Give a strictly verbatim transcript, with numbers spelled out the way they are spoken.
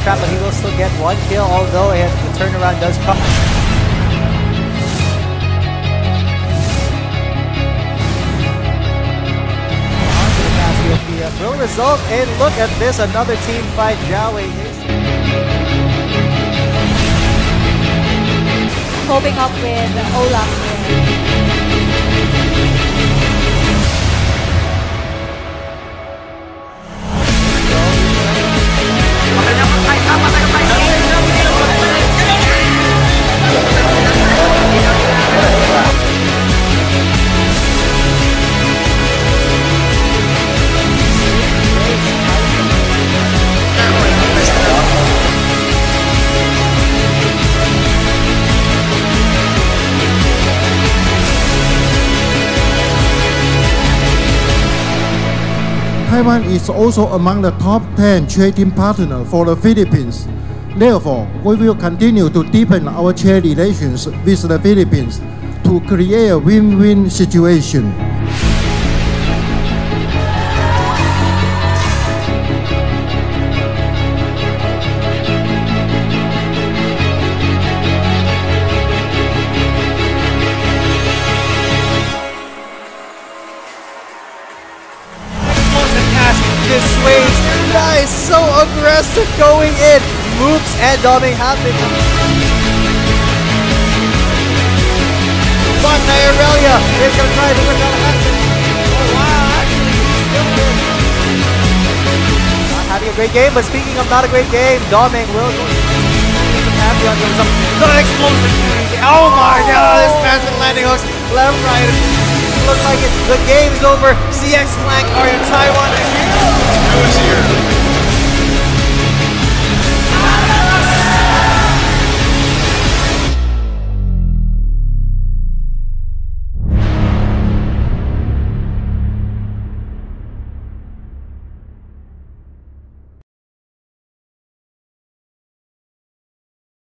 trap, but he will still get one kill, although it, the turnaround does come. The will result in, look at this, another team fight. Jiawei is coping up with Olaf here. Taiwan is also among the top ten trading partners for the Philippines. Therefore, we will continue to deepen our trade relations with the Philippines to create a win-win situation. This sways. Nice, so aggressive going in. Moops and Doming have been. But Aurelia is going to try to win that action. Oh wow, actually he's still in. Not having a great game, but speaking of not a great game, Doming will go. Pantheon comes up. Not an explosive. Oh my god, this man's been landing hooks left, right. Looks like it. The game's over. C X Flank are in Taiwan. Here.